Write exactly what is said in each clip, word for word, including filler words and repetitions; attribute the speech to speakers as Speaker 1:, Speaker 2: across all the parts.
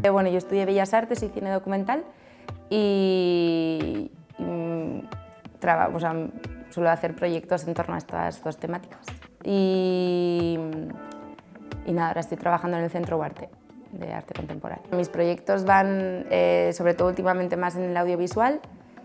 Speaker 1: Bueno, yo estudié Bellas Artes y Cine Documental y, y trabajo, o sea, suelo hacer proyectos en torno a estas dos temáticas. Y, y nada, ahora estoy trabajando en el Centro Huarte de Arte Contemporáneo. Mis proyectos van, eh, sobre todo últimamente, más en el audiovisual,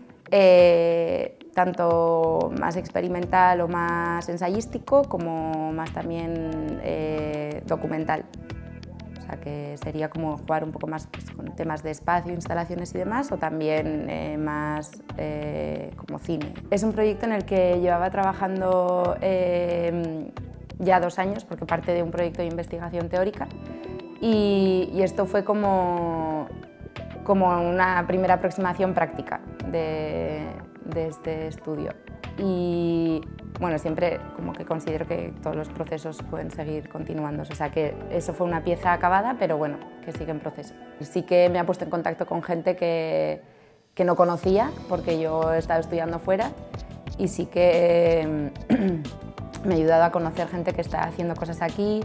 Speaker 1: eh, tanto más experimental o más ensayístico, como más también eh, documental. O sea, que sería como jugar un poco más pues, con temas de espacio, instalaciones y demás, o también eh, más eh, como cine. Es un proyecto en el que llevaba trabajando eh, ya dos años, porque parte de un proyecto de investigación teórica, y, y esto fue como, como una primera aproximación práctica de, de este estudio. Y bueno, siempre como que considero que todos los procesos pueden seguir continuándose, o sea que eso fue una pieza acabada, pero bueno, que sigue en proceso. Sí que me ha puesto en contacto con gente que, que no conocía, porque yo he estado estudiando fuera, y sí que me ha ayudado a conocer gente que está haciendo cosas aquí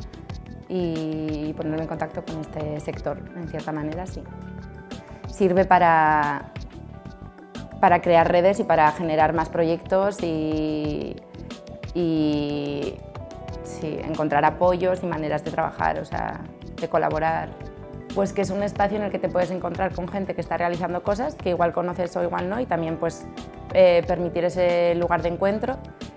Speaker 1: y ponerme en contacto con este sector, en cierta manera, sí. Sirve para, para crear redes y para generar más proyectos y, y sí, encontrar apoyos y maneras de trabajar, o sea, de colaborar. Pues que es un espacio en el que te puedes encontrar con gente que está realizando cosas que igual conoces o igual no, y también pues, eh, permitir ese lugar de encuentro.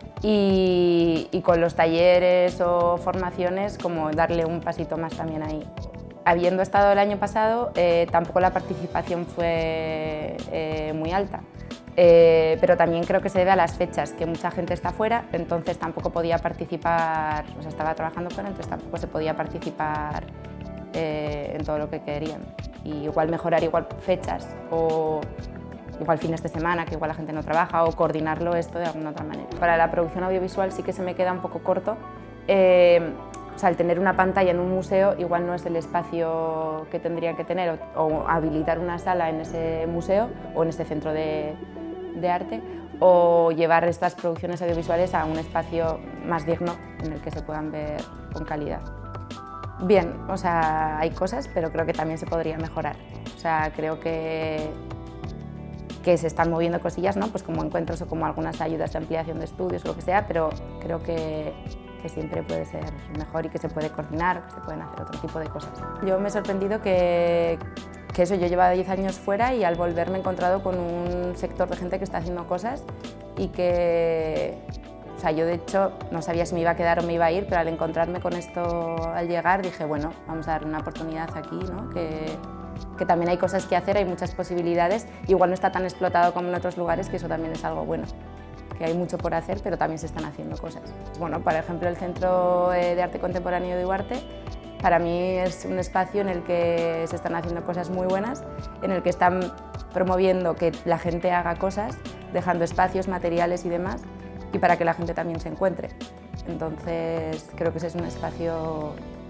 Speaker 1: Y, y con los talleres o formaciones, como darle un pasito más también ahí. Habiendo estado el año pasado, eh, tampoco la participación fue eh, muy alta, eh, pero también creo que se debe a las fechas, que mucha gente está fuera, entonces tampoco podía participar, o sea, estaba trabajando fuera, entonces tampoco se podía participar eh, en todo lo que querían. Y igual mejorar igual fechas o igual fines de semana, que igual la gente no trabaja, o coordinarlo esto de alguna otra manera. Para la producción audiovisual sí que se me queda un poco corto. Eh, o sea, el tener una pantalla en un museo igual no es el espacio que tendría que tener, o, o habilitar una sala en ese museo o en ese centro de, de arte, o llevar estas producciones audiovisuales a un espacio más digno en el que se puedan ver con calidad. Bien, o sea, hay cosas, pero creo que también se podría mejorar. O sea, creo que que se están moviendo cosillas, ¿no? Pues como encuentros o como algunas ayudas de ampliación de estudios o lo que sea, pero creo que, que siempre puede ser mejor y que se puede coordinar, que se pueden hacer otro tipo de cosas. Yo me he sorprendido que, que eso, yo llevaba diez años fuera y al volver me he encontrado con un sector de gente que está haciendo cosas y que, o sea, yo de hecho no sabía si me iba a quedar o me iba a ir, pero al encontrarme con esto al llegar dije, bueno, vamos a dar una oportunidad aquí, ¿no? Que, que también hay cosas que hacer, hay muchas posibilidades, igual no está tan explotado como en otros lugares, que eso también es algo bueno, que hay mucho por hacer, pero también se están haciendo cosas. Bueno, por ejemplo, el Centro de Arte Contemporáneo de Huarte, para mí es un espacio en el que se están haciendo cosas muy buenas, en el que están promoviendo que la gente haga cosas, dejando espacios, materiales y demás, y para que la gente también se encuentre. Entonces, creo que ese es un espacio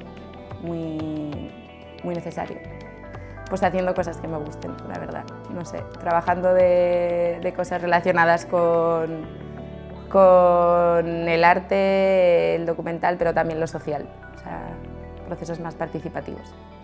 Speaker 1: muy, muy necesario. Pues haciendo cosas que me gusten, la verdad, no sé, trabajando de, de cosas relacionadas con, con el arte, el documental, pero también lo social, o sea, procesos más participativos.